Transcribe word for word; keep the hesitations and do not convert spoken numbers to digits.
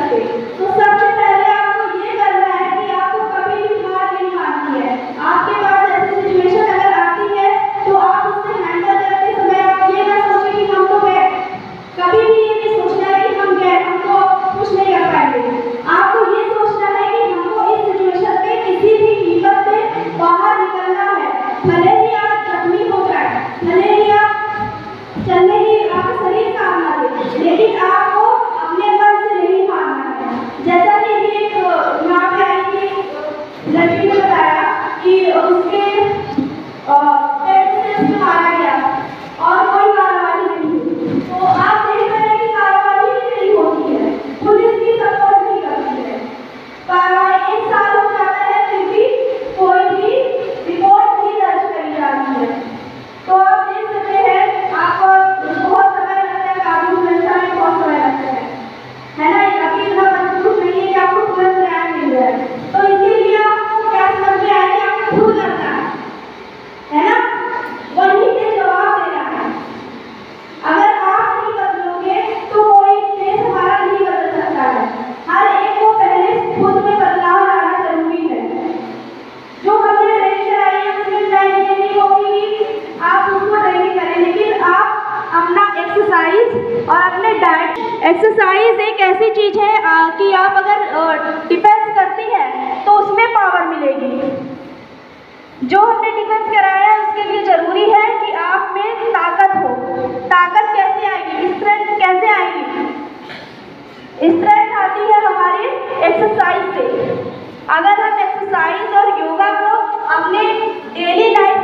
सकते। तो सबसे पहले आपको ये करना है कि आपको कभी भी हार नहीं माननी है। आपके पास ऐसी सिचुएशन अगर आती है तो आप उससे हैंडल करते समय आप ये ना सोचें कि हम तो गए, कभी भी ये नहीं सोचना है कि हम गए, हमको कुछ नहीं कर पाएंगे। आपको ये सोचना है कि हमको इस सिचुएशन पे किसी भी कीमत पे बाहर निकलना है। भले ही आप जख्मी हो जाए, भले ही आप चलने की आपका शरीर काम ना दे, लेकिन आपको अपने मन से नहीं हारना है। जैसा कि एक यहाँ पे आई थी लड़की ने बताया कि उसके पेट से उसको मारा गया और कोई कार्रवाई नहीं हुई। तो आप देख रहे हैं कि कार्रवाई भी नहीं होती है, पुलिस भी सपोर्ट नहीं करती है। कार्रवाई एक साल हो जाता है फिर भी कोई भी रिपोर्ट नहीं दर्ज करी जाती है। तो आप देख सकते हैं आपको बहुत समय लगता है, कानून व्यवस्था में बहुत समय लगता है, है ना। ये अभी इतना मजबूत नहीं है कि आपको तुरंत न्याय मिल जाए। तो इसीलिए आपको क्या समझ में आया कि आपको खुद करना है, है ना, वहीं पे जवाब देना है। अगर आप नहीं बदलोगे तो कोई देश हमारा नहीं बदल सकता है। हर एक को पहले खुद में बदलाव लाना जरूरी है। जो हमने ट्रेनिंग कराई है उसमें ट्रेनिंग नहीं होगी कि आप उसको ट्रेनिंग करें, लेकिन आप अपना एक्सरसाइज और अपने डाइट, एक्सरसाइज एक ऐसी चीज है आ, कि आप अगर डिफेंस करती हैं तो उसमें पावर मिलेगी। जो हमने डिफेंस कराया है उसके लिए जरूरी है कि आप में ताकत हो। ताकत कैसे आएगी, स्ट्रेंथ कैसे आएगी? स्ट्रेंथ आती है हमारे एक्सरसाइज से। अगर हम एक्सरसाइज और योगा को अपने डेली लाइफ